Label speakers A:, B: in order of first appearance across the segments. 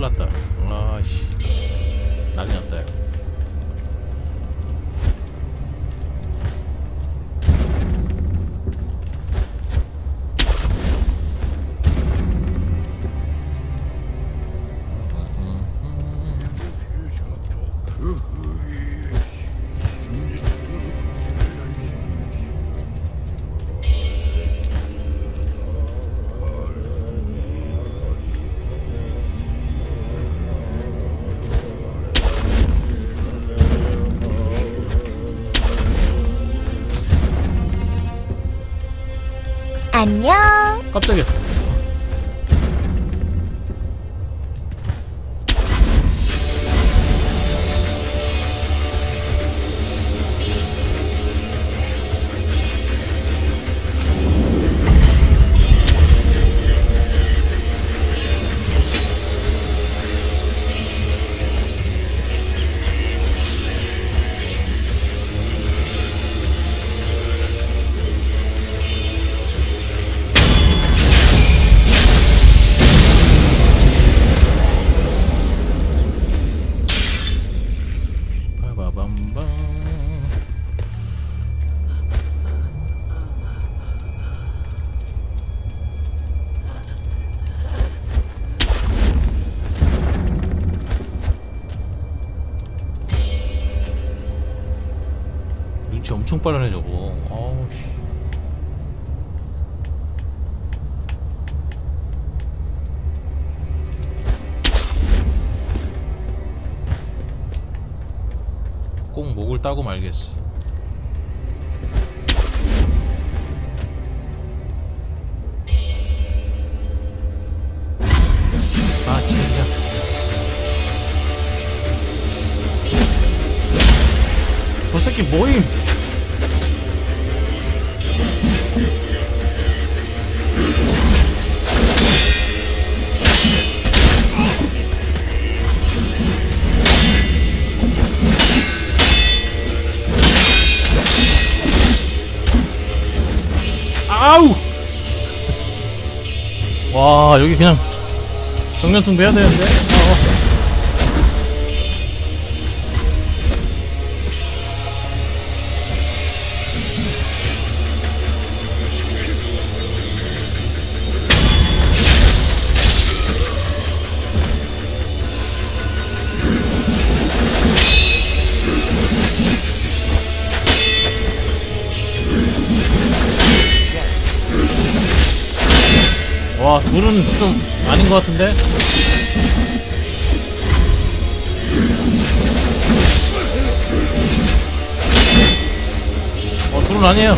A: 큰일났다. 아씨 난리났다.
B: 안녕.
A: 깜짝이야. 눈치 엄청 빠르네 저거. 아우 씨. 꼭 목을 따고 말겠어. 아 진짜. 저 새끼 뭐임? 아우! 와 여기 그냥 정면승부 해야 되는데. 와 둘은 좀 아닌 것 같은데? 둘은 아니에요.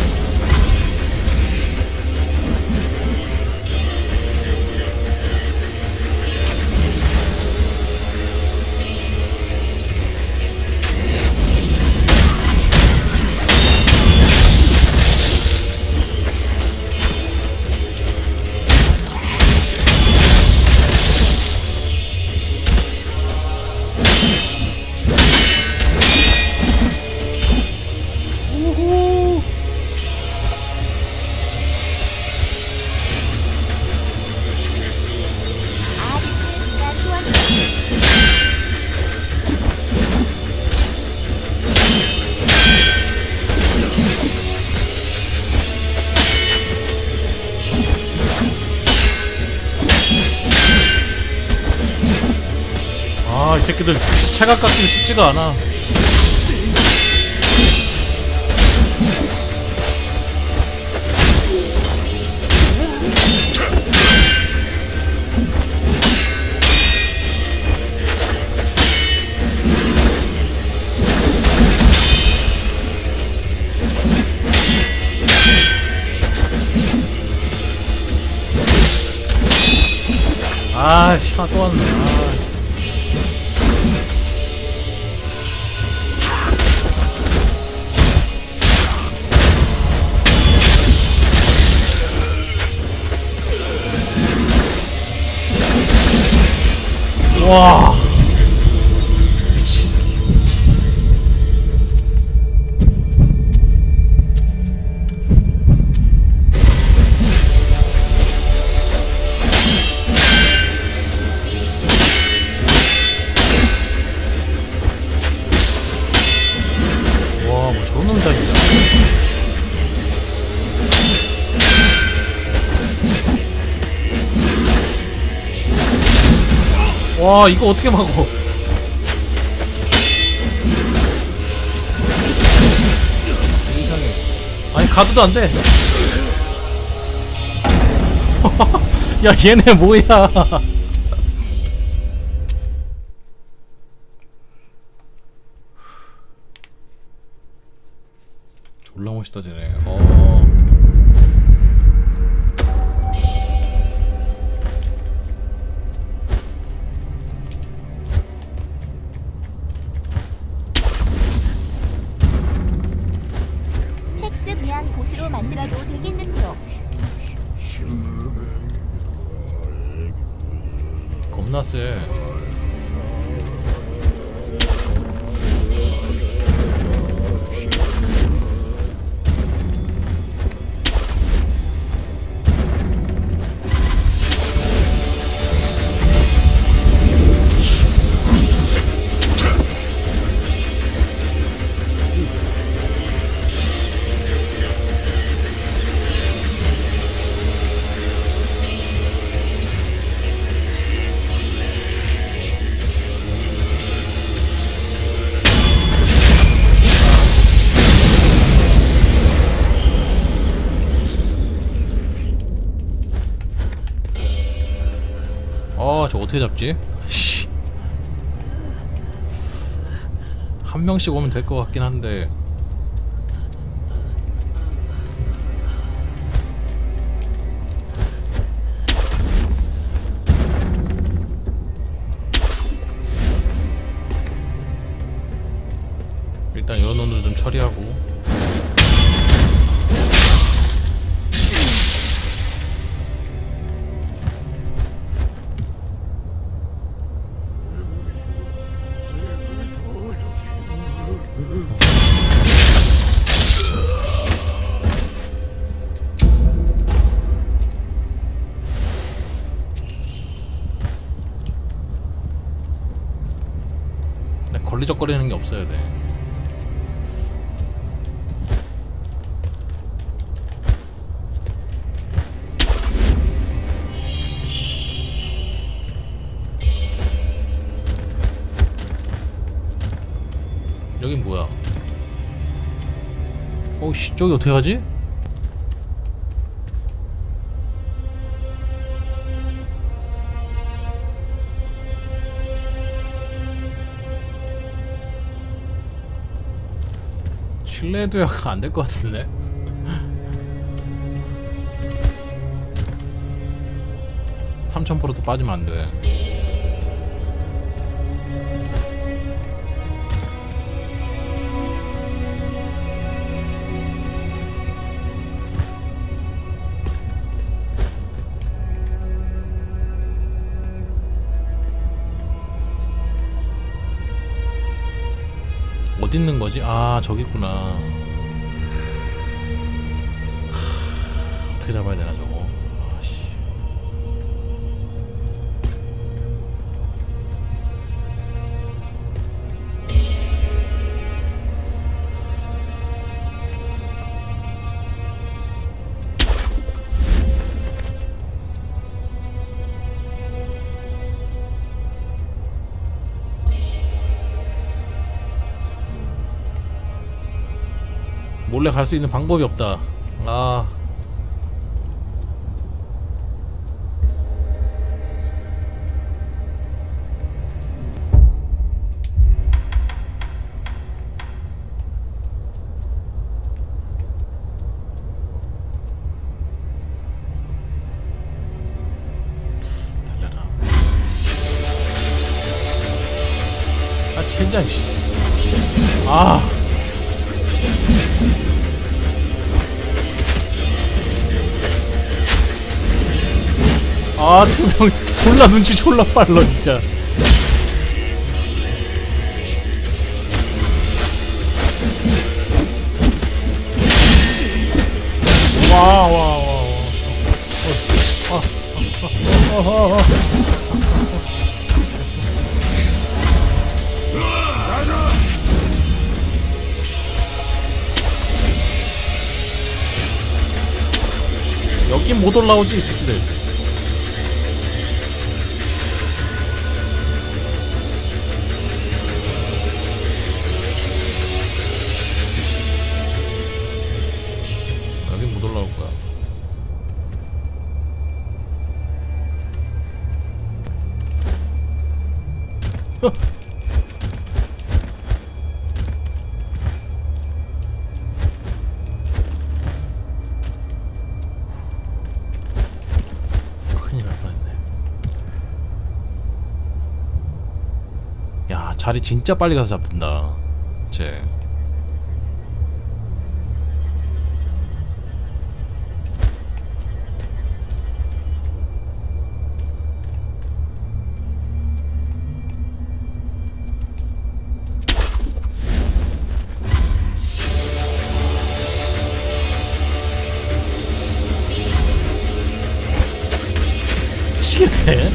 A: 이 새끼들 차가 깎기도 쉽지가 않아. 아, 시간 또 왔네. 아. 와 미친 새끼. 와 이거 어떻게 막어? 이상해. 아니 가드도 안 돼. 야 얘네 뭐야? 졸라 멋있다 쟤네.
B: 첵스 그냥 보스로 만들어도 되겠는데요.
A: 겁나 세. 저 어떻게 잡지? 한 명씩 오면 될 것 같긴 한데. 일단 이런 놈들 좀 처리하고. 걸리적거리는 게 없어야 돼. 여긴 뭐야? 어우씨, 저기 어떻게 가지? 실내도 약간 안 될 것 같은데? (3000%) 빠지면 안 돼. 어디 있는 거지? 아, 저기 있구나. 어떻게 잡아야 되나 저거? 아씨. 몰래 갈 수 있는 방법이 없다. 아. 달려라. 아, 젠장 씨. 아. 아, 투명 졸라 눈치 졸라 빨라 진짜. 와. 여긴 못 올라오지 이 새끼들. 못 올라올 거야. 큰일 날 뻔했네. 야, 자리 진짜 빨리 가서 잡든다 쟤. 미치겠네.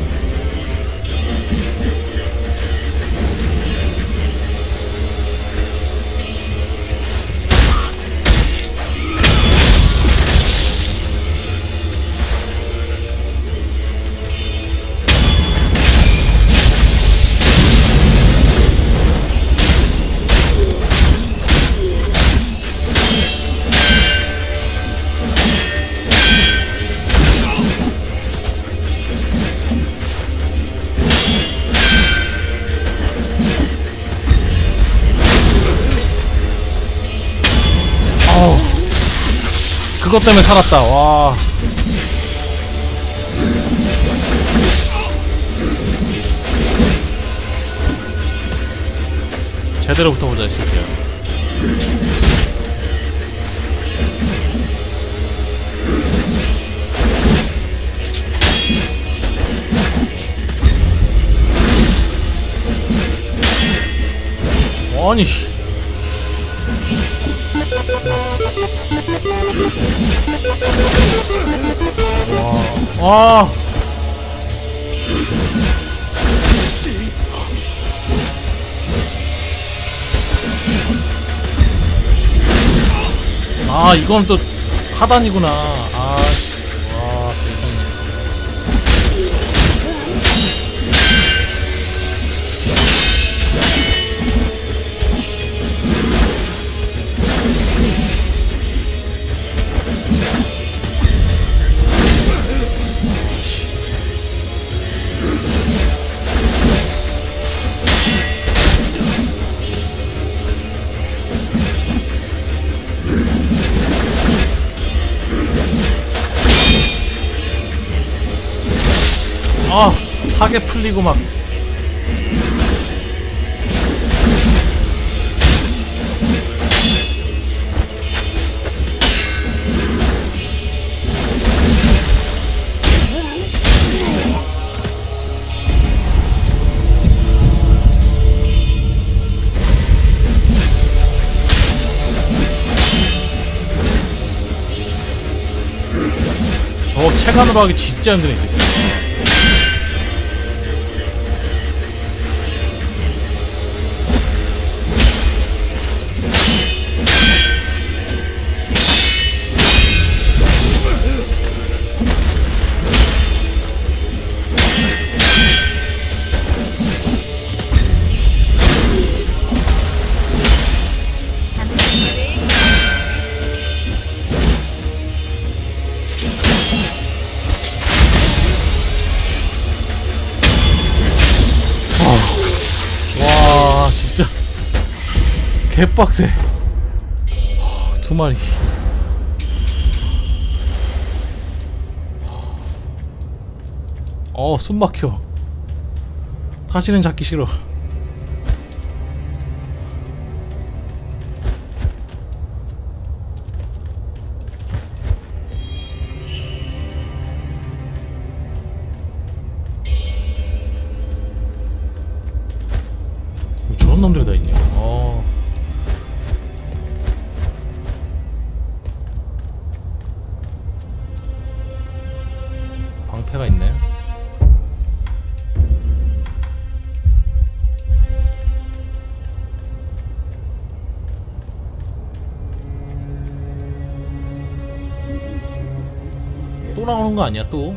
A: 그것 때문에 살았다. 와. 제대로 붙어보자 진짜. 아니. 와. 아, 이건 또 하단이구나. 아, 와, 세상에. 아, 타겟 풀리고 막. 저 체간으로 하기 진짜 힘드네 이 새끼. 개빡세. 두 마리. 숨 막혀. 다시는 잡기 싫어. 저런 놈들이 다 있냐. 방패가 있네. 또 나오는 거 아니야 또?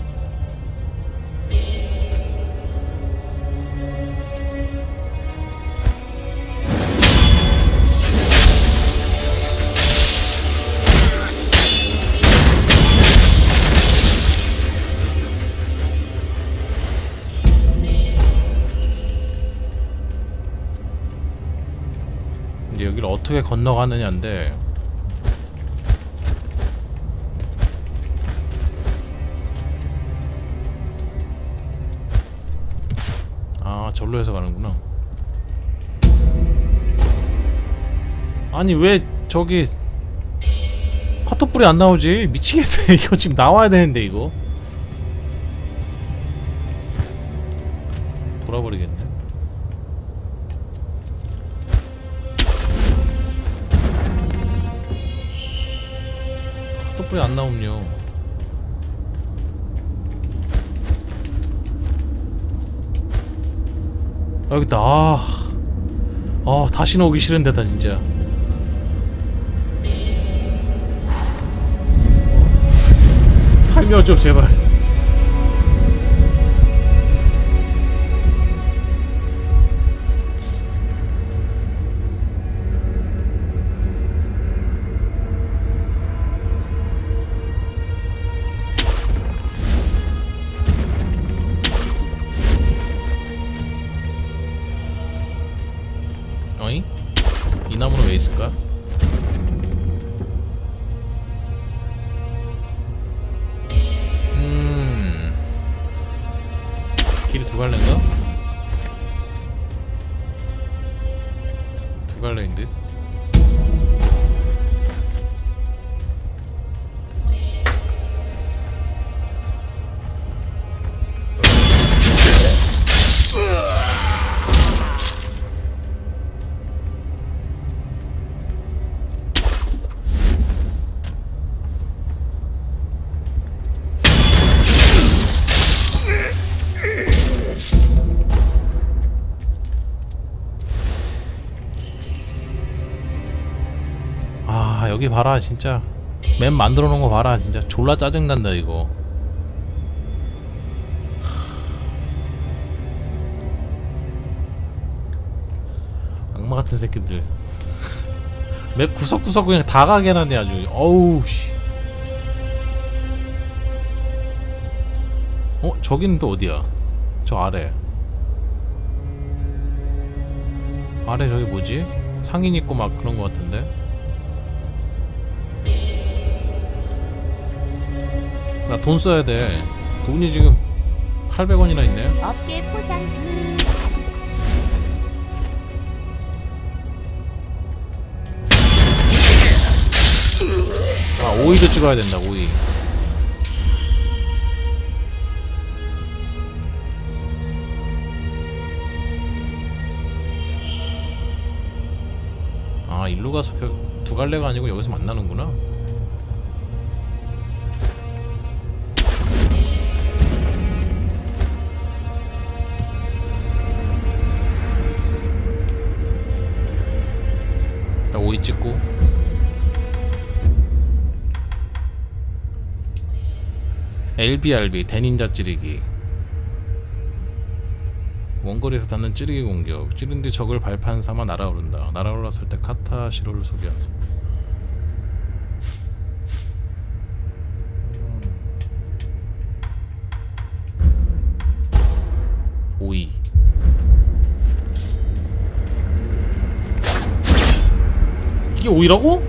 A: 어떻게 건너가느냐인데 아 절로 해서 가는구나. 아니 왜 저기 화토불이 안 나오지? 미치겠네. 이거 지금 나와야 되는데 이거 돌아버리겠네. 화토불이 안 나옴요. 아, 여기다. 다시는 오기 싫은데다 진짜. 살려줘 제발. 어이? 이 나무는 왜 있을까? 길이 두 갈래인가? 두 갈래인데? 여기 봐라 진짜. 맵 만들어 놓은 거 봐라 진짜. 졸라 짜증난다 이거. 악마 같은 새끼들. 맵 구석구석 그냥 다 가게 해놨네 아주. 어우 씨. 저기는 또 어디야? 저 아래. 아래 저기 뭐지? 상인 있고 막 그런 거 같은데? 나 돈 써야 돼. 돈이 지금 800원이나 있네.
B: 어깨 포상
A: 오이도 찍어야 된다. 오이. 일로 가서 두 갈래가 아니고 여기서 만나는구나. 오이 찍고 LBRB 대닌자 찌르기. 원거리에서 닿는 찌르기 공격. 찌른 뒤 적을 발판 삼아 날아오른다. 날아올랐을 때 카타 시로를 소비한. 오이. 이게 오이라고?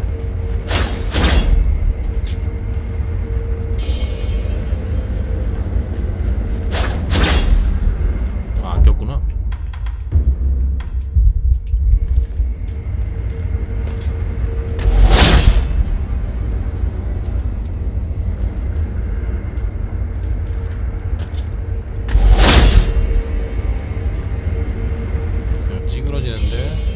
A: 아꼈구나. 그냥 찌그러지는데.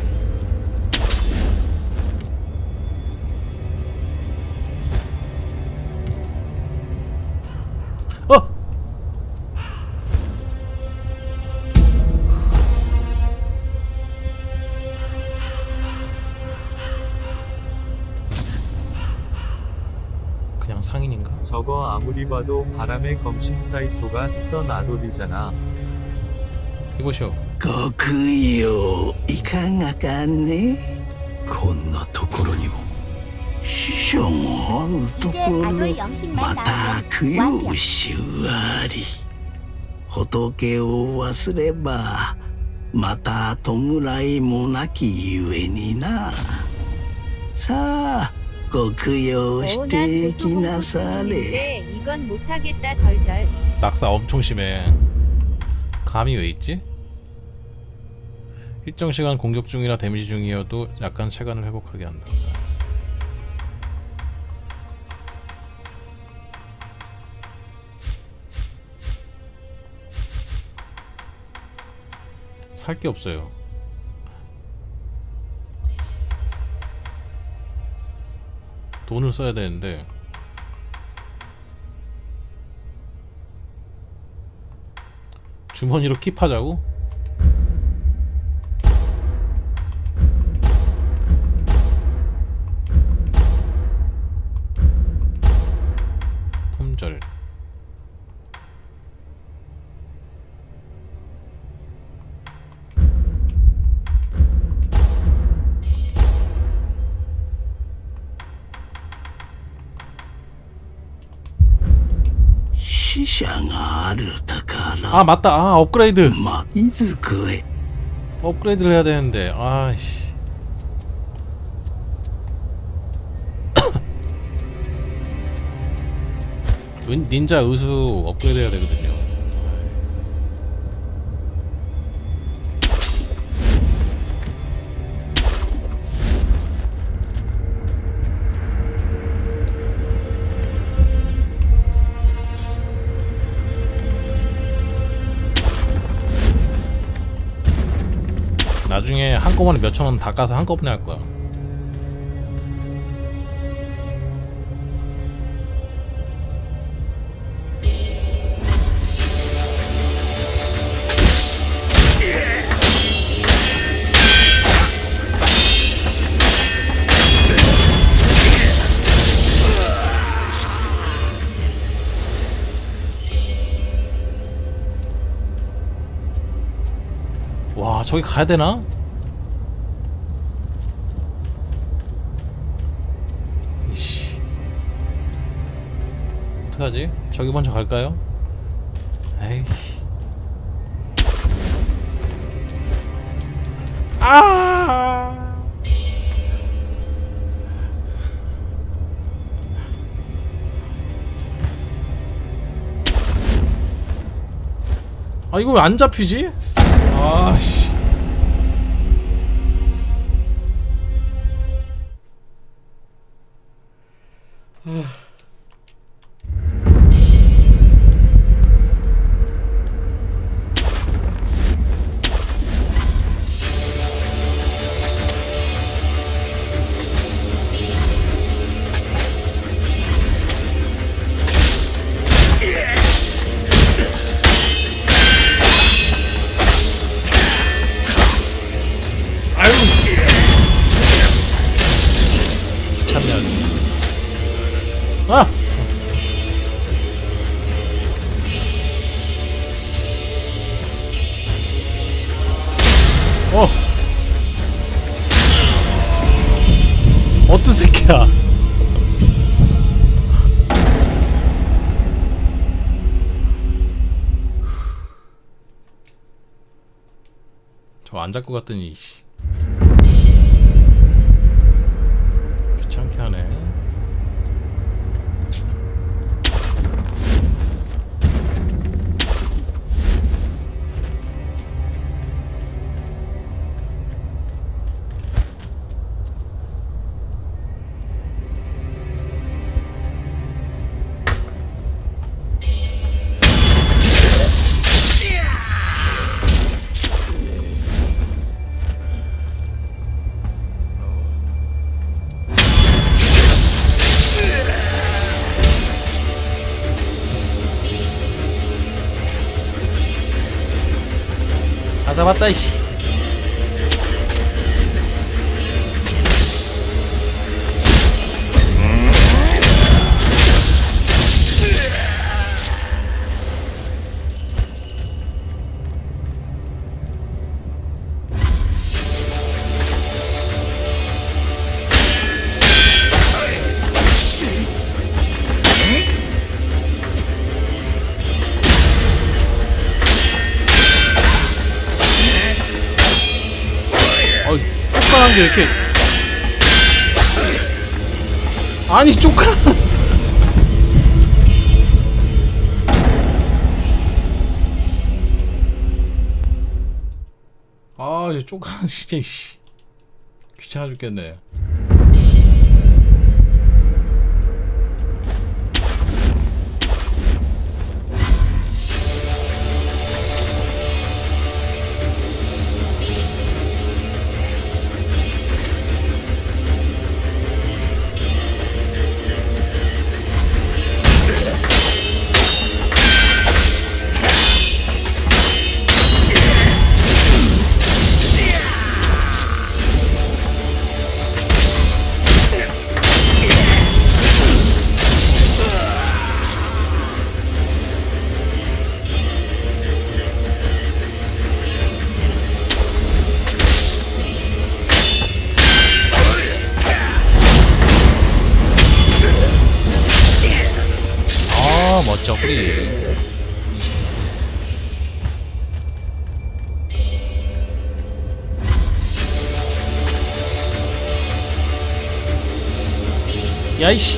A: 그냥 상인인가?
C: 저거 아무리 봐도 바람의 검심 사이토가 쓰던 아돌이잖아.
A: 이보시오.
D: 国よいかがかね。こんなところにも師匠もあると
B: 이제
D: ころ
B: 아돌 영식만
D: また
B: 나오면
D: 供養しあり。仏を忘ればまた弔いもなきゆえにな。さあご供養し
E: 난
D: てき
E: 고소공
D: なされ。
E: 있는데 이건 못하겠다 덜덜.
A: 낙사 엄청 심해. 감이 왜 있지? 일정 시간 공격 중이라 데미지 중이어도 약간 체간을 회복하게 한다. 살 게 없어요. 돈을 써야 되는데 주머니로 킵하자고? 품절.
D: 시샤가 あるだか
A: 아
D: ら
A: 맞다. 아 업그레이드.
D: まいずくへ
A: 업그레이드를 해야 되는데 아이씨. 닌자 의수 업그레이드 해야 되거든요. 나중에 한꺼번에 몇천원 다 까서 한꺼번에 할 거야. 와, 저기 가야 되나? 이씨. 어떡하지? 저기 먼저 갈까요? 에이. 아! 아, 이거 왜 안 잡히지? 아씨. 아! 어떤 새끼야? 저 안 잡고 갔더니 귀찮게 하네. 다 잡았다 이씨. 게 왜 이렇게 아니 쪼까 아 이거 쪼까 진짜 씨. 귀찮아 죽겠네. 멋져 프리. 야이씨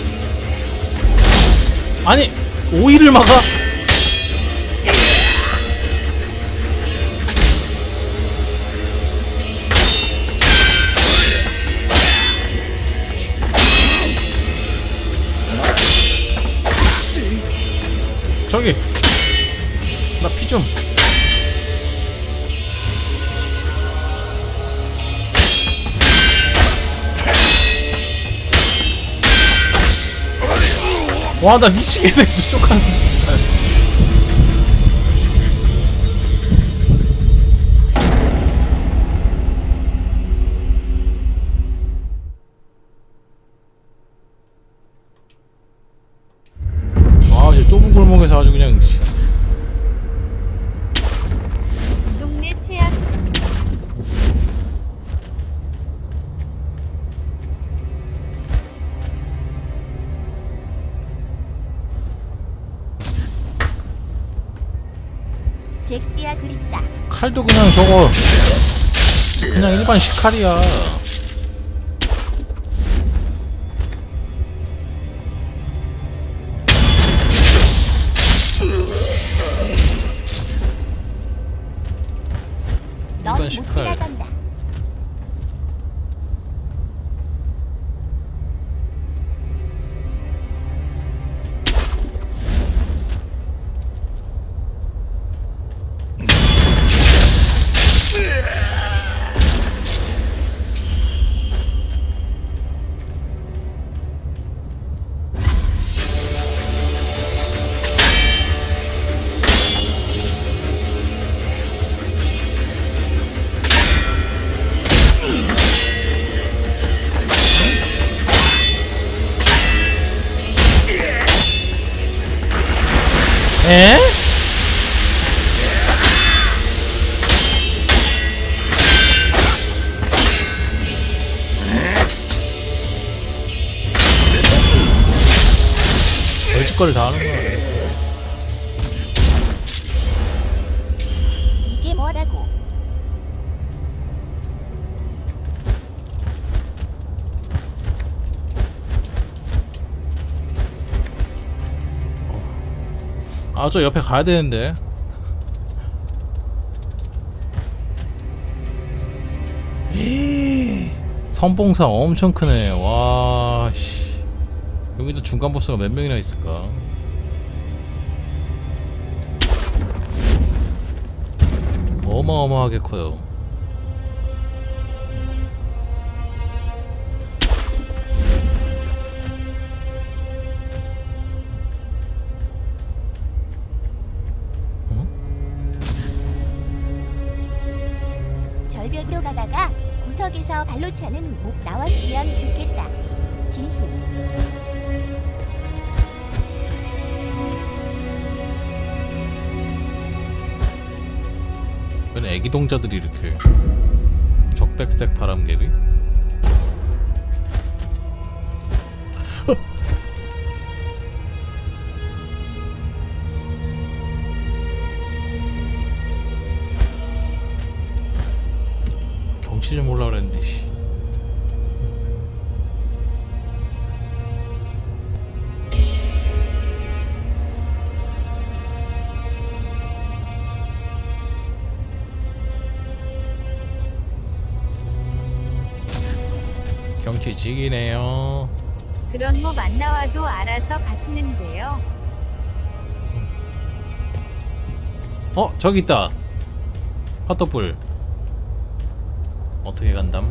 A: 아니 오이를 막아. 저기 나 피 좀. 와 나 미치겠네 쪼까지. 좁은 골목에서 아주 그냥
E: 동네 최악집.
B: 잭스야 그립다.
A: 칼도 그냥 저거 그냥 일반 식칼이야.
B: 넌 못 지나간다.
A: 에? 벌짓거리 다 하는 거야.
B: 이게 뭐라고?
A: 아, 저 옆에 가야 되는데. 선봉상 엄청 크네. 와, 씨. 여기도 중간 보스가 몇 명이나 있을까? 어마어마하게 커요.
B: 절벽으로 가다가 구석에서 발로 차는 목 나왔으면 좋겠다. 진심.
A: 왜 애기 동자들이 이렇게 적백색 바람개비? 경치 좀 올라 그랬는데 씨. 기지기네요.
E: 그런 몹 안 나와도 알아서 가시는데요.
A: 저기 있다. 핫도불. 어떻게 간담?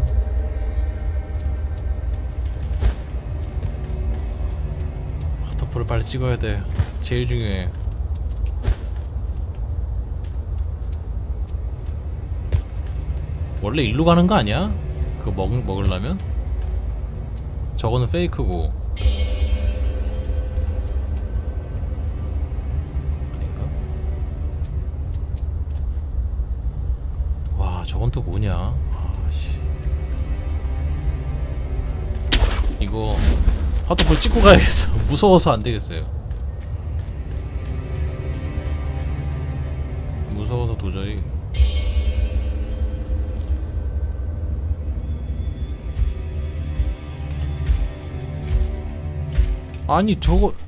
A: 핫도불을 빨리 찍어야 돼. 제일 중요해. 원래 일로 가는 거 아니야? 그거 먹으려면? 저거는 페이크고. 아닌가? 와, 저건 또 뭐냐? 아씨. 이거 핫도불 찍고 가야겠어. 무서워서 안 되겠어요. 무서워서 도저히. 아니 저거